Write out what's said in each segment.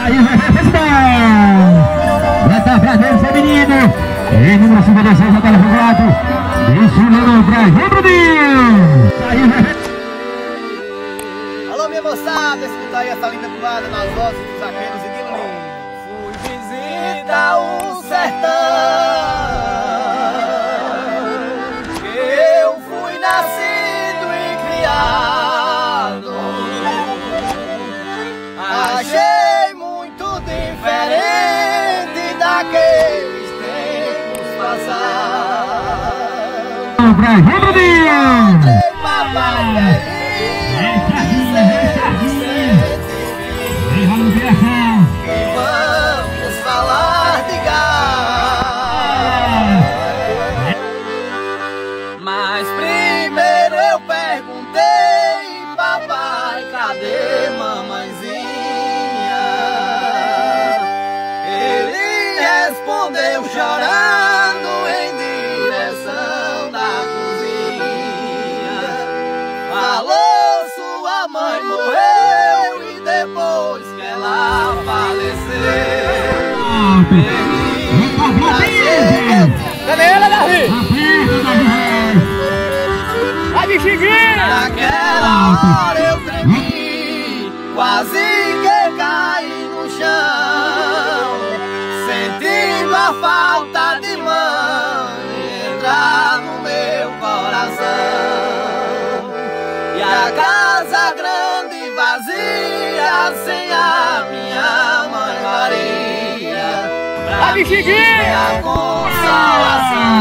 Aí vai tá pra dentro, feminino. Em número 56, já tá no jogado. Desfilando pra Bruninho. Aí vai. Alô, minha moçada, escuta aí essa linda toada nas vozes dos zagueiros e de Lins. Fui visitar o sertão. Eu fui nascido e criado. Achei muito diferente daqueles tempos passados. Pra Bruninho. Encontrei papai e vamos falar de gado. Mas primeiro eu perguntei, papai, cadê mamãezinha? Ele respondeu chorando em direção da cozinha. Falou, sua mãe morreu e depois que ela faleceu, cadê ela, Davi? Vai, bexiguinha! Naquela hora eu tremi, quase que caí no chão, sentindo a falta de mãe entrar no meu coração. E a casa grande e vazia, sem a minha mãe Maria, pra minha consolação.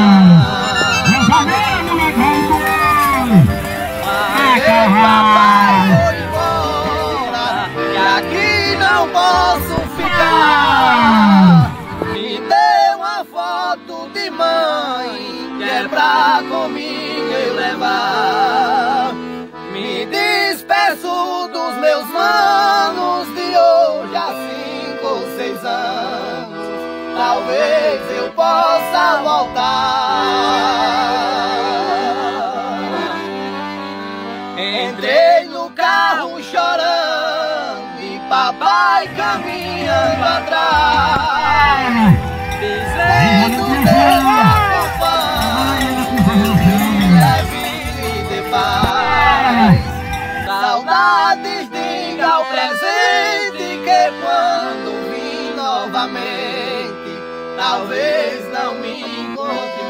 Papai foi embora e aqui não posso ficar. Me dê uma foto de mãe que é pra comigo eu levar. Me despeço dos meus manos de hoje há 5 ou 6 anos. Talvez eu possa voltar. Entrei no carro chorando e papai caminhando atrás, dizendo Deus acompanhe, leve e dê paz. Saudades, diga ao presente que quando vim novamente, talvez não me encontre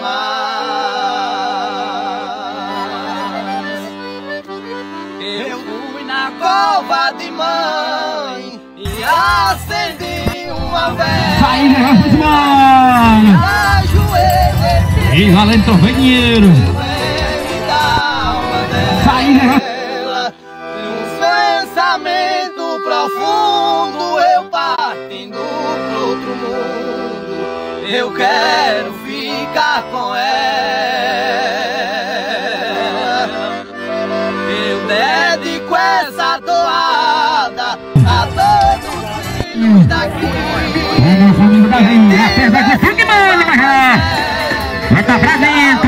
mais. Eu fui na cova de mãe e acendi uma vela. Aí, mãe! Ajoelhei E valendo também dinheiro. Sai, num pensamento profundo, eu partindo pro outro mundo. Eu quero ficar com ela. Eu dedico essa toada a todos os filhos daqui. Vai tá pra dentro.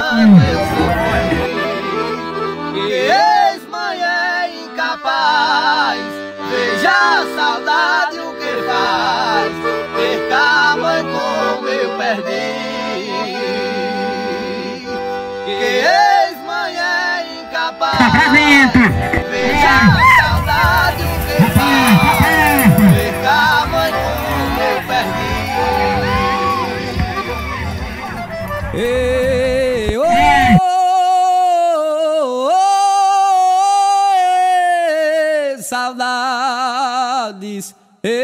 Que ex-mãe é incapaz, veja a saudade o que faz, perca a mãe como eu perdi. Que ex-mãe é incapaz, Tá pra dentro. veja a saudade o que faz, perca a mãe como eu perdi. Ei, oh, saudades,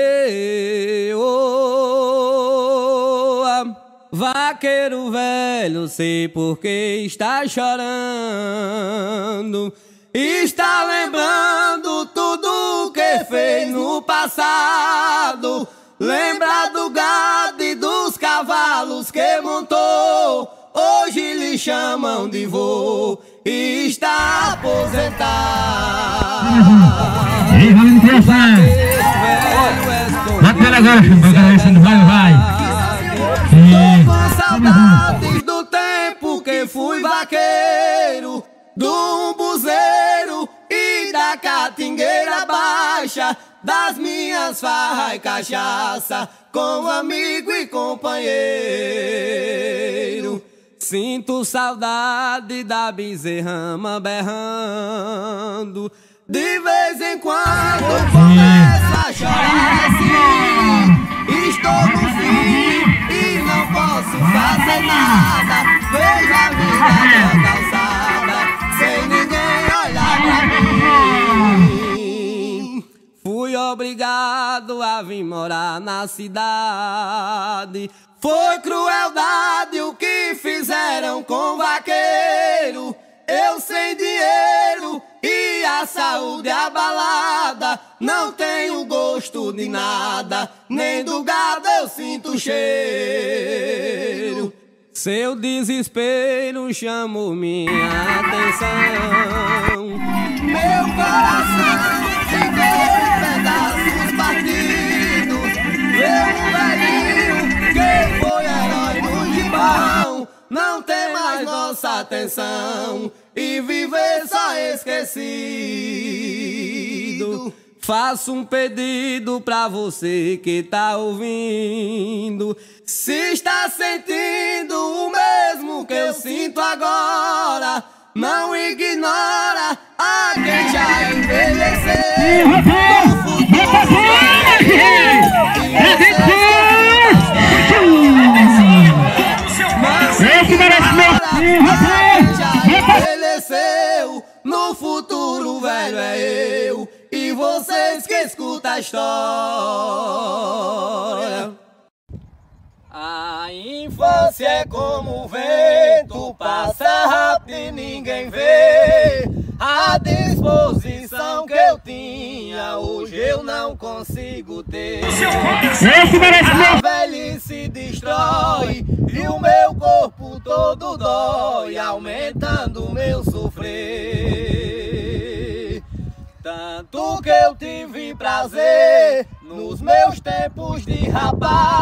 vaqueiro velho, sei por que está chorando. Está lembrando tudo que fez no passado. Lembra do gado e dos cavalos que montou. Hoje lhe chamam de vô e está aposentado. Ei, vamos começar. Bate agora, vai. Tô com saudades do tempo que fui vaqueiro, do umbuzeiro e da catingueira baixa. das minhas farras e cachaça, com amigo e companheiro. Sinto saudade da bezerrama berrando, de vez em quando começo a chorar assim. Estou no fim e não posso fazer nada. Vejo a vida na calçada, sem ninguém olhar pra mim. Fui obrigado a vir morar na cidade. Foi crueldade o que fizeram com o vaqueiro. Eu sem dinheiro e a saúde abalada, não tenho gosto de nada, nem do gado eu sinto cheiro. Seu desespero chamou minha atenção. Meu coração ficou em pedaços partidos. Meu velhinho, quem foi herói no gibão, não tem mais nossa atenção e viver só esquecido. Faço um pedido pra você que tá ouvindo. Se está sentindo o mesmo que eu sinto agora, não ignora a quem já envelheceu. No futuro no futuro velho é eu e vocês que escutam a história. A infância é como o vento, passa rápido e ninguém vê. A disposição que eu tinha, hoje eu não consigo ter. A velhice destrói e o meu corpo todo dói, aumentando o meu sofrer. Tanto que eu tive prazer nos meus tempos de rapaz.